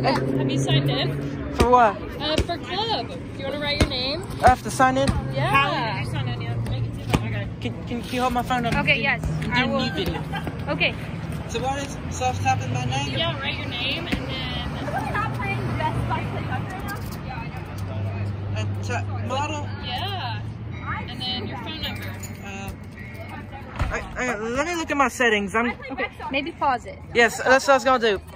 Have you signed in? For what? For club. Do you want to write your name? I have to sign in? Yeah. How did you sign in yet? Okay. Can you hold my phone up? Okay, yes. I will. Video. Okay. So what is, so I'm tapping my name? Yeah, write your name and then... Are we not playing Best Buy Play Doctor right now? Yeah, I know. And model? Yeah. And then your phone number. Let me look at my settings. Okay, maybe pause it. Yes, that's what I was gonna do.